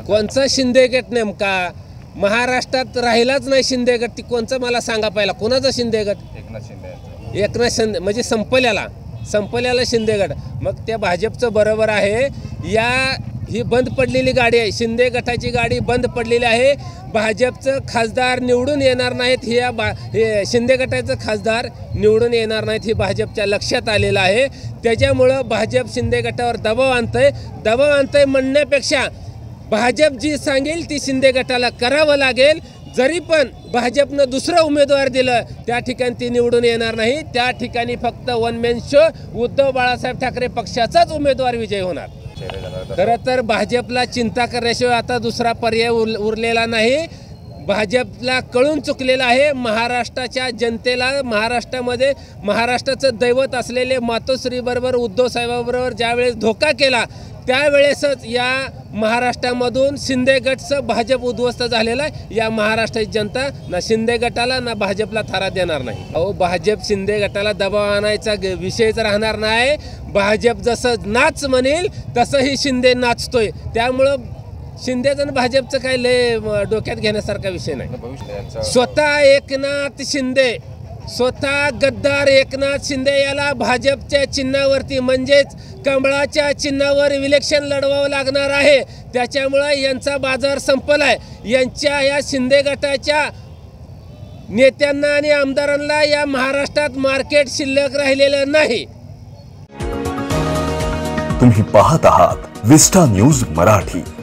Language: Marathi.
कोणचा शिंदे गट नेमका महाराष्ट्रात राहिलाच नाही शिंदे गट? ती कोणचं मला सांगा पहिला, कोणाचा शिंदे गट? एकनाथ शिंदे म्हणजे संपल्याला शिंदे गट. मग त्या भाजपचं बरोबर आहे. ही बंद पडलेली गाडी आहे, शिंदे गटाची गाडी बंद पडलेली आहे. भाजपचं खासदार निवडून येणार नाहीत, हे शिंदे गटाचं खासदार निवडून येणार नाहीत, हे भाजपच्या लक्षात आलेलं आहे. त्याच्यामुळं भाजप शिंदे गटावर दबाव आणतंय म्हणण्यापेक्षा भाजप जी सांगेल ती शिंदे गटाला करावं लागेल. जरी पण भाजपनं दुसरा उमेदवार दिलं त्या ठिकाणी ती निवडून येणार नाही. त्या ठिकाणी फक्त one man show Uddhav Balasaheb Thackeray पक्षाचाच उमेदवार विजय होणार. खरं तर भाजपला चिंता करण्याशिवाय आता दुसरा पर्याय उरलेला नाही. भाजपला कळून चुकलेलं आहे. महाराष्ट्राच्या जनतेला महाराष्ट्रामध्ये महाराष्ट्राचं दैवत असलेले मातोश्रीबरोबर उद्धव साहेबाबरोबर ज्यावेळेस धोका केला त्यावेळेसच या महाराष्ट्रामधून शिंदे गटचं भाजप उद्ध्वस्त झालेला आहे. या महाराष्ट्राची जनता ना शिंदे गटाला ना भाजपला थारा देणार नाही. अहो, भाजप शिंदे गटाला दबाव आणायचा विषयच राहणार नाही. भाजप जसं नाच म्हणेल तसंही शिंदे नाचतोय. त्यामुळं शिंदेचं आणि भाजपचं काही लय डोक्यात घेण्यासारखा विषय नाही. स्वतः गद्दार एकनाथ शिंदे याला भाजपच्या चिन्हावरती म्हणजेच कमळाच्या चिन्हावर इलेक्शन लढवावं लागणार आहे. त्याच्यामुळं यांचा बाजार संपलाय. यांच्या या शिंदे गटाच्या नेत्यांना आणि आमदारांना या महाराष्ट्रात मार्केट शिल्लक राहिलेलं नाही. तुम्ही पाहत आहात विस्टा न्यूज मराठी.